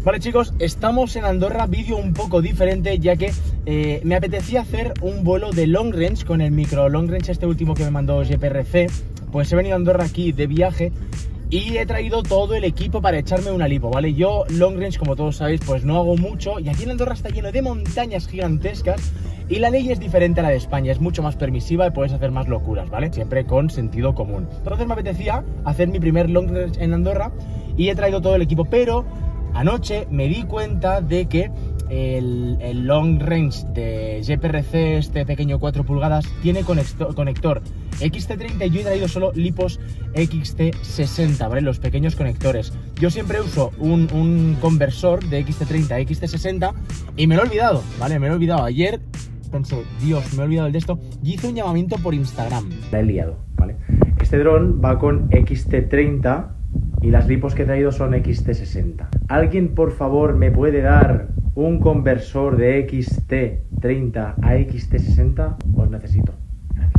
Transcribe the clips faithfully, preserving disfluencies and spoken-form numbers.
Vale chicos, estamos en Andorra, vídeo un poco diferente ya que eh, me apetecía hacer un vuelo de long range con el micro long range este último que me mandó G P R C. Pues he venido a Andorra aquí de viaje y he traído todo el equipo para echarme una lipo, ¿vale? Yo long range, como todos sabéis, pues no hago mucho y aquí en Andorra está lleno de montañas gigantescas y la ley es diferente a la de España, es mucho más permisiva y puedes hacer más locuras, ¿vale? Siempre con sentido común. Entonces me apetecía hacer mi primer long range en Andorra y he traído todo el equipo, pero anoche me di cuenta de que el, el long range de G P R C, este pequeño cuatro pulgadas, tiene conector, conector X T treinta y yo he traído solo lipos X T sesenta, ¿vale? Los pequeños conectores. Yo siempre uso un, un conversor de X T treinta a X T sesenta y me lo he olvidado, ¿vale? Me lo he olvidado. Ayer pensé, Dios, me he olvidado el de esto y hice un llamamiento por Instagram. La he liado, ¿vale? Este dron va con X T treinta y las lipos que he traído son X T sesenta. ¿Alguien, por favor, me puede dar un conversor de X T treinta a X T sesenta? Os necesito. Gracias.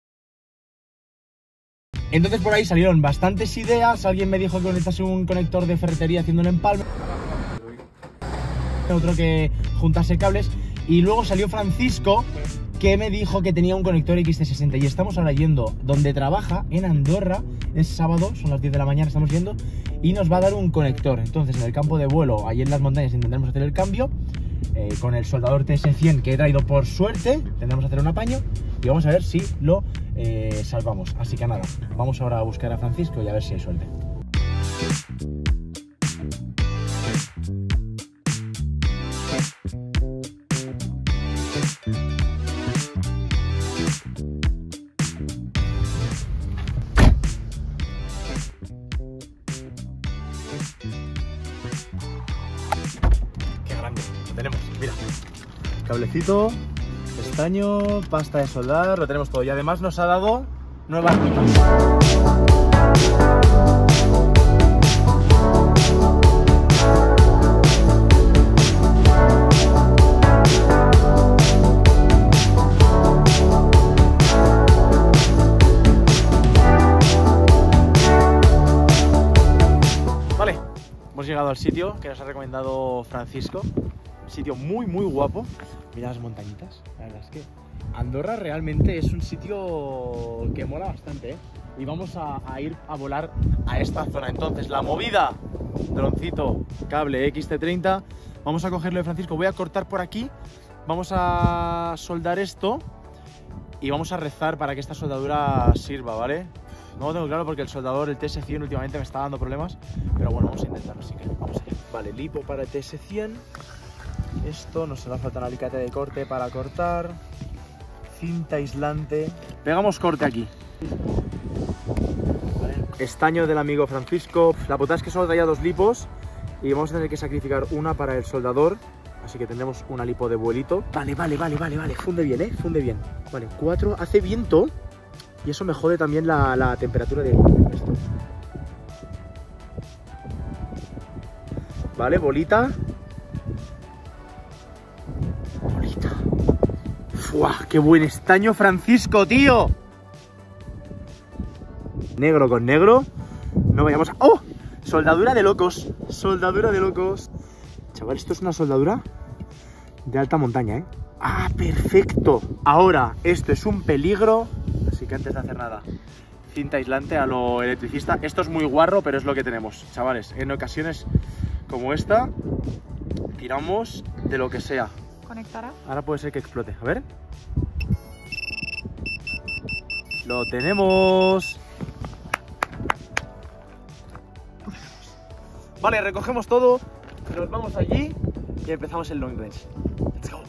Entonces por ahí salieron bastantes ideas. Alguien me dijo que conectase un conector de ferretería haciendo un empalme. Otro que juntase cables. Y luego salió Francisco, que me dijo que tenía un conector X T sesenta. Y estamos ahora yendo donde trabaja, en Andorra. Es sábado, son las diez de la mañana, estamos yendo. Y nos va a dar un conector. Entonces en el campo de vuelo, ahí en las montañas, intentaremos hacer el cambio eh, con el soldador T S cien que he traído por suerte. Tendremos que hacer un apaño y vamos a ver si lo eh, salvamos. Así que nada, vamos ahora a buscar a Francisco y a ver si hay suerte. Qué grande, lo tenemos, mira. Cablecito, estaño, pasta de soldar, lo tenemos todo. Y además nos ha dado nuevas lipos. Vale, hemos llegado al sitio que nos ha recomendado Francisco. Un sitio muy muy guapo. Mira las montañitas. La verdad es que Andorra realmente es un sitio que mola bastante, ¿eh? Y vamos a, a ir a volar a esta zona. Entonces la movida, droncito, cable X T treinta. Vamos a cogerlo de Francisco. Voy a cortar por aquí. Vamos a soldar esto y vamos a rezar para que esta soldadura sirva, ¿vale? No lo tengo claro porque el soldador, el T S cien, últimamente me está dando problemas. Pero bueno, vamos a intentarlo, así que vamos allá. Vale, lipo para el T S cien. Esto nos hará falta un alicate de corte para cortar. Cinta aislante. Pegamos corte aquí. Vale. Estaño del amigo Francisco. La putada es que solo traía dos lipos y vamos a tener que sacrificar una para el soldador. Así que tendremos una lipo de vuelito. Vale, vale, vale, vale, vale. Funde bien, eh. Funde bien. Vale, cuatro. Hace viento. Y eso me jode también la, la temperatura de esto. Vale, bolita. Bolita. ¡Fua! ¡Qué buen estaño, Francisco, tío! Negro con negro. No vayamos a... ¡Oh! Soldadura de locos. Soldadura de locos. Chaval, esto es una soldadura de alta montaña, ¿eh? ¡Ah, perfecto! Ahora, esto es un peligro. Así que antes de hacer nada, cinta aislante a lo electricista. Esto es muy guarro, pero es lo que tenemos, chavales. En ocasiones como esta, tiramos de lo que sea. ¿Conectará? Ahora puede ser que explote. A ver. ¡Lo tenemos! Vale, recogemos todo, nos vamos allí y empezamos el long range. Let's go.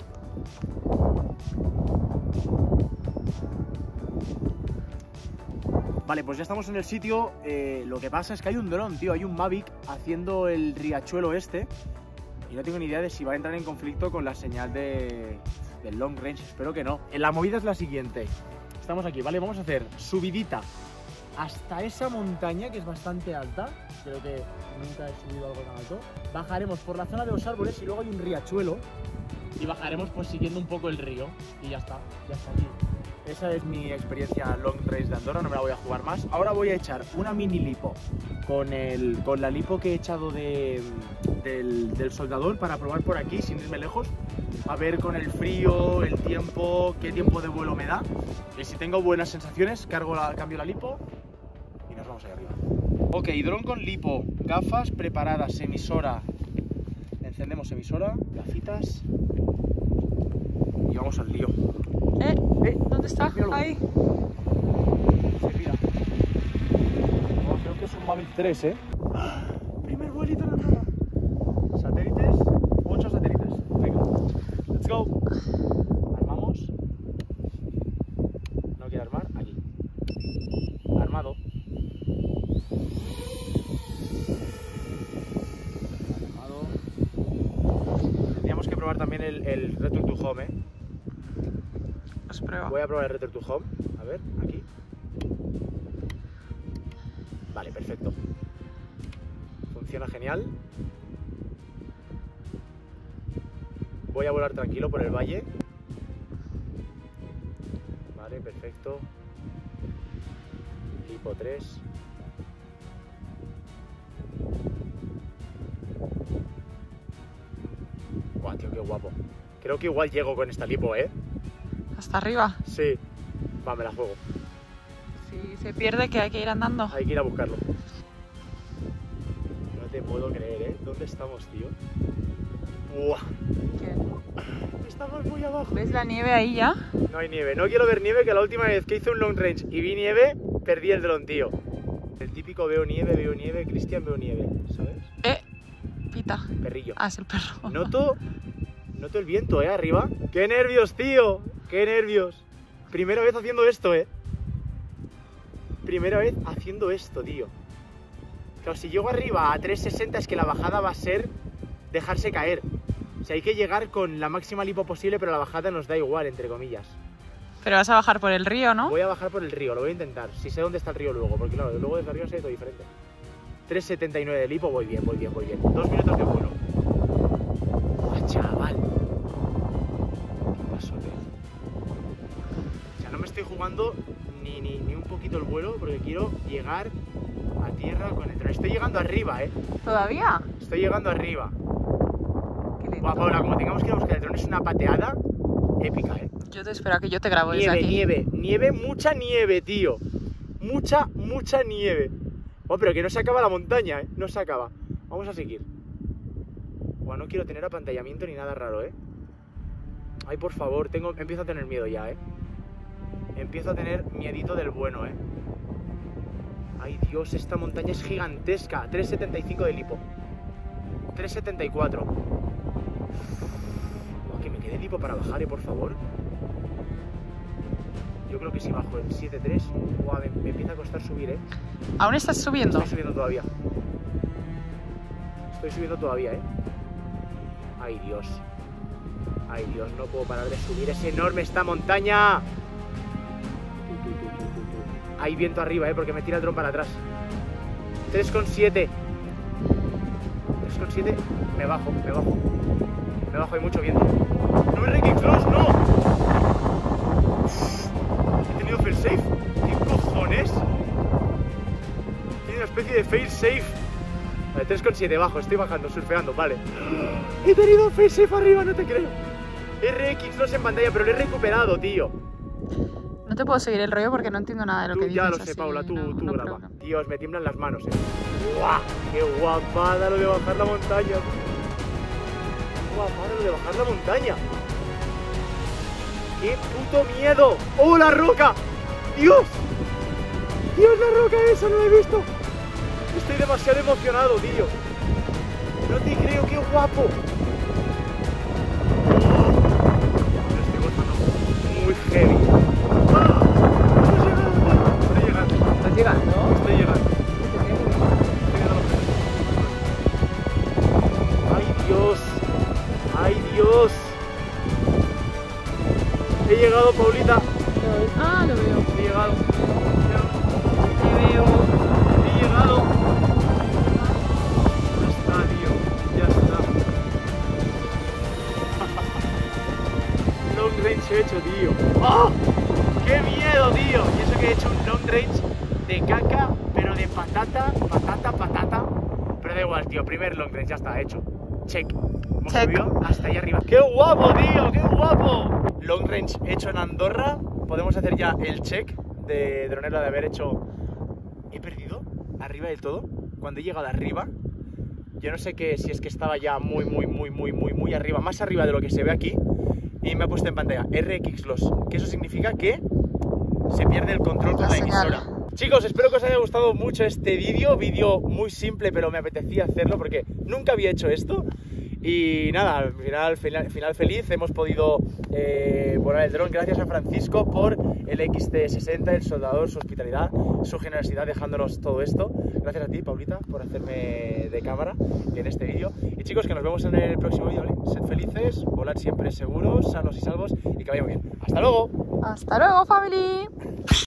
Vale, pues ya estamos en el sitio. Eh, lo que pasa es que hay un dron, tío. Hay un Mavic haciendo el riachuelo este. Y no tengo ni idea de si va a entrar en conflicto con la señal de, del long range. Espero que no. La movida es la siguiente. Estamos aquí, ¿vale? Vamos a hacer subidita hasta esa montaña que es bastante alta. Creo que nunca he subido algo tan alto. Bajaremos por la zona de los árboles y luego hay un riachuelo. Y bajaremos pues siguiendo un poco el río. Y ya está, ya está aquí. esa es mi experiencia long range de Andorra, no me la voy a jugar más. Ahora voy a echar una mini lipo con, el, con la lipo que he echado de, del, del soldador para probar por aquí, sin irme lejos. A ver con el frío, el tiempo, qué tiempo de vuelo me da. Y si tengo buenas sensaciones, cargo la, cambio la lipo y nos vamos allá arriba. Ok, dron con lipo, gafas preparadas, emisora. Encendemos emisora, gafitas y vamos al lío. ¿Eh? ¿Eh? ¿Dónde está? Míralo. Ahí. Se mira. Oh, creo que es un Mavic tres, ¿eh? ¡Ah! Primer vuelito en la zona. Satélites, ocho satélites. Venga, let's go. Armamos. No quiere armar, aquí. Armado. Armado. Tendríamos que probar también el, el Return to Home, ¿eh? Pues prueba. Voy a probar el Return to Home. A ver, aquí. Vale, perfecto. Funciona genial. Voy a volar tranquilo por el valle. Vale, perfecto. Tipo tres. Guau, tío, qué guapo. Creo que igual llego con esta lipo, ¿eh? ¿Hasta arriba? Sí. Va, me la juego. Si se pierde, que hay que ir andando. Hay que ir a buscarlo. No te puedo creer, ¿eh? ¿Dónde estamos, tío? ¡Buah! ¿Qué? Estamos muy abajo. ¿Ves la nieve ahí ya? No hay nieve. No quiero ver nieve, que la última vez que hice un long range y vi nieve, perdí el dron, tío. El típico veo nieve, veo nieve, Cristian veo nieve, ¿sabes? Eh, pita. Perrillo. Ah, es el perro. Noto, noto el viento, ¿eh? Arriba. ¡Qué nervios, tío! ¡Qué nervios! Primera vez haciendo esto, ¿eh? Primera vez haciendo esto, tío. Claro, si llego arriba a trescientos sesenta es que la bajada va a ser dejarse caer. O sea, hay que llegar con la máxima lipo posible, pero la bajada nos da igual, entre comillas. Pero vas a bajar por el río, ¿no? Voy a bajar por el río, lo voy a intentar. Si sé dónde está el río luego, porque claro, luego desde arriba se ve todo diferente. tres setenta y nueve de lipo, voy bien, voy bien, voy bien. Dos minutos de vuelo. ¡Buah, chaval! ¿Qué pasó, tío? O sea, no me estoy jugando ni, ni, ni un poquito el vuelo, porque quiero llegar a tierra con el tren. Estoy llegando arriba, ¿eh? ¿Todavía? Estoy llegando arriba. Qué lento. Buah, Paula, como tengamos que ir a buscar el dron, es una pateada épica, ¿eh? Yo te espero a que yo te grabo desde Nieve, aquí. nieve, nieve, mucha nieve, tío. Mucha, mucha nieve. Oh, pero que no se acaba la montaña, ¿eh? No se acaba. Vamos a seguir. Buah, no quiero tener apantallamiento ni nada raro, ¿eh? Ay, por favor, tengo... empiezo a tener miedo ya, ¿eh? Empiezo a tener miedito del bueno, ¿eh? Ay, Dios, esta montaña es gigantesca. tres setenta y cinco de lipo. tres setenta y cuatro. Buah, que me quede lipo para bajar, ¿eh? Por favor. Yo creo que si bajo en siete tres, buah, me, me empieza a costar subir, ¿eh? ¿Aún estás subiendo? Estoy subiendo todavía. Estoy subiendo todavía, ¿eh? Ay, Dios. Ay, Dios, no puedo parar de subir. Es enorme esta montaña. Tu, tu, tu, tu, tu, tu. Hay viento arriba, ¿eh? Porque me tira el dron para atrás. tres coma siete. tres coma siete. Me bajo, me bajo. Me bajo, hay mucho viento. ¡No es Reiki Cross, no! He tenido fail safe. ¿Qué cojones? Tiene una especie de fail safe. Vale, tres coma siete bajo, estoy bajando, surfeando, vale. He tenido fail safe arriba, no te creo. R X dos en pantalla, pero lo he recuperado, tío. No te puedo seguir el rollo porque no entiendo nada de lo Tú que dices. ya lo sé, así, Paula, tú, no, tú no graba. problema. Dios, me tiemblan las manos, eh. ¡Guau! ¡Qué guapada lo de bajar la montaña! ¡Qué guapada lo de bajar la montaña! ¡Qué puto miedo! ¡Oh, la roca! ¡Dios! ¡Dios, la roca esa! ¡No la he visto! Estoy demasiado emocionado, tío. No te creo, qué guapo. Me estoy gozando muy heavy. ¡Ah! Estoy llegando, tío. ¿Estás llegando? Estoy llegando. Estoy viendo los precios. ¡Ay, Dios! ¡Ay, Dios! He llegado, Paulita. Ah, lo veo. He llegado. Te veo. He llegado. Ya está, tío. Ya está. Long range hecho, tío. ¡Ah! ¡Qué ¡Qué miedo, tío! Y eso que he hecho un long range de caca, pero de patata, patata, patata. Pero da igual, tío, primer long range, ya está, hecho. Check. Hemos Check. subido hasta ahí arriba. ¡Qué guapo, tío! ¡Qué guapo! Long range hecho en Andorra. Podemos hacer ya el check de dronero de haber hecho... He perdido arriba del todo. Cuando he llegado arriba, yo no sé qué, si es que estaba ya muy, muy, muy, muy, muy, muy arriba, más arriba de lo que se ve aquí. Y me ha puesto en pantalla R X Loss, que eso significa que se pierde el control con La la señal. emisora. Chicos, espero que os haya gustado mucho este vídeo, vídeo muy simple, pero me apetecía hacerlo porque nunca había hecho esto. Y nada, al final, final, final feliz, hemos podido eh, volar el dron. Gracias a Francisco por el X T sesenta, el soldador, su hospitalidad, su generosidad dejándonos todo esto. Gracias a ti, Paulita, por hacerme de cámara en este vídeo. Y chicos, que nos vemos en el próximo vídeo, ¿vale? Sed felices, volad siempre seguros, sanos y salvos y que vaya muy bien. ¡Hasta luego! Hasta luego, family.